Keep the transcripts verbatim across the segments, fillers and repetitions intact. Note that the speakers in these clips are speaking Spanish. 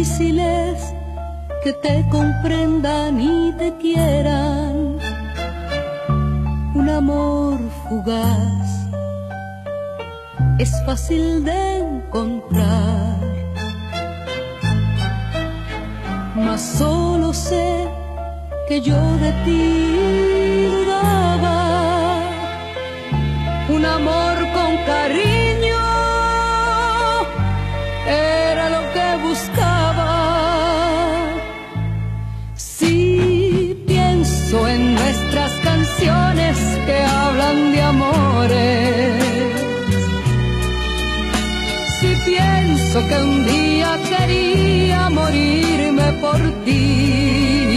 difíciles que te comprendan y te quieran. Un amor fugaz es fácil de encontrar, mas solo sé que yo de ti dudaba. Un amor con cariño era lo que buscaba. Si pienso en nuestras canciones que hablan de amores, si pienso que un día quería morirme por ti,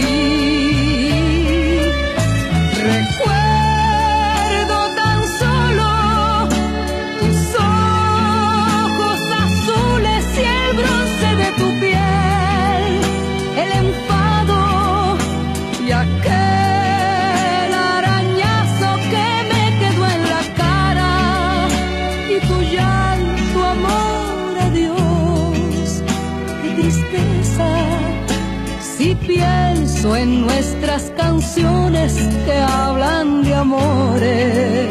recuerdo tan solo tus ojos azules y el bronce de tu piel, el enfado y aquel arañazo que me quedó en la cara, y tu llanto, amor, adiós, qué tristeza. Si pienso en nuestras canciones que hablan de amores,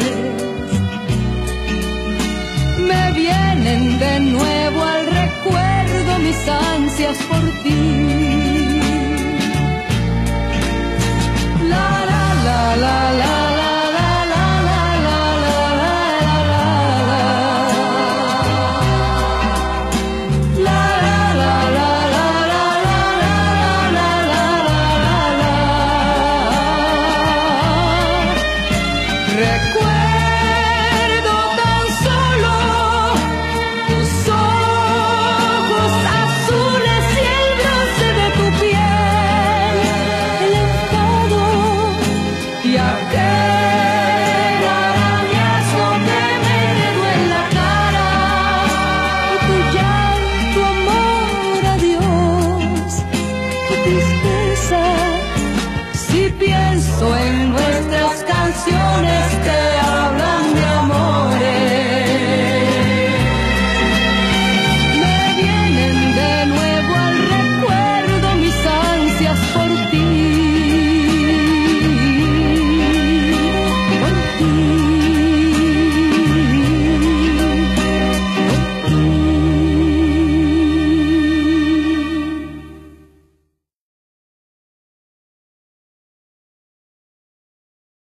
me vienen de nuevo al recuerdo mis ansias por ti. La la la la la. Recuerdo